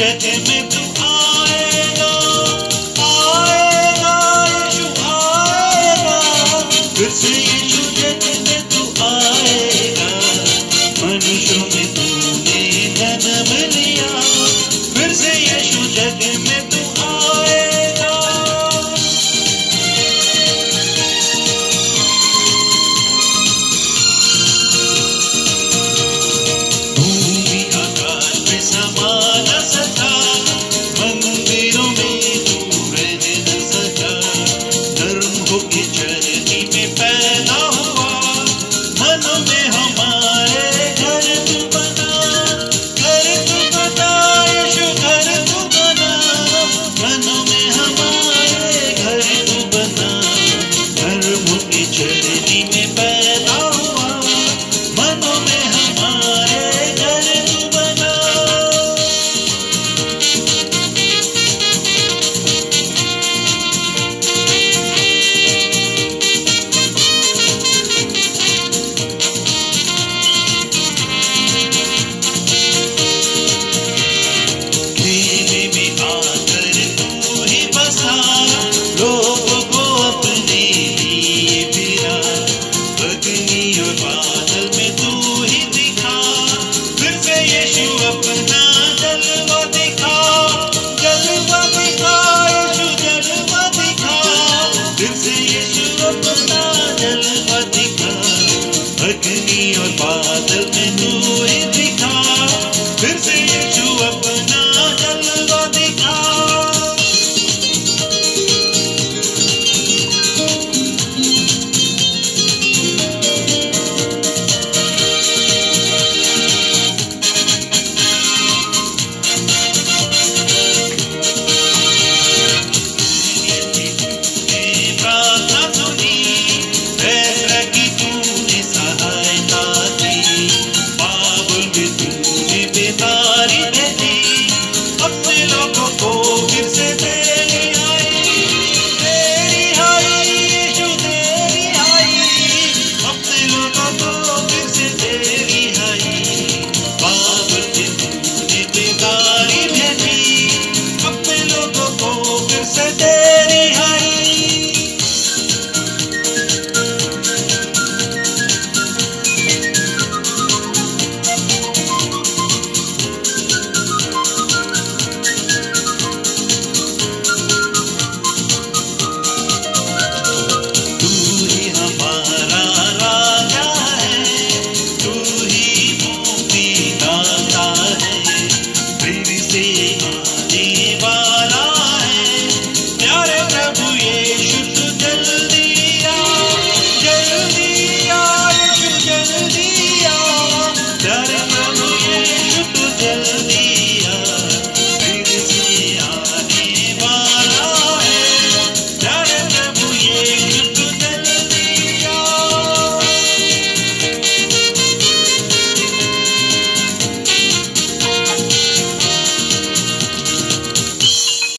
जग में तू आएगा, आएगा यीशु आएगा, फिर से यीशु जग में तू आएगा। मनुष्यों में तूने जन्म लिया, फिर से यीशु जग में तू आएगा। भूमि आकाश में समा न सका, मंदिरों में तू रह न सका। धर्म होके चरनी में पैदा हुआ, मनों में हमारे घर तू बना, घर तू बना यीशु, घर तू बना। मनों में हमारे घर तू बना, धर्म होके चरनी में पैदा हुआ, मनों में हमारे घर तू बना। खेमे में आकर तू ही बसा, लोगों को अपने लिए फिरा। अग्नि और बादल में तू ही दिखा, फिर से यीशु अपना जलवा दिखा, जलवा दिखा यीशु, जलवा दिखा। फिर से यीशु अपना जलवा दिखा, अग्नि और बादल में तू ही दिखा, फिर से यीशु अपना जलवा दिखा। प्रार्थना सुनी, फैसला की तूने सहायता दी, बाबुल में तूने बेदारी भेजी, अपने लोगों को फिर से तेरी आई, तेरी आई यीशु तेरी आई, अपने लोगों को फिर से तेरी आई। बाबुल में तूने बेदारी भेजी, अपने लोगों को फिर से तेरी आई। तू ही हमारा राजा है, तू ही मुक्ति दाता है, फिर से आने वाला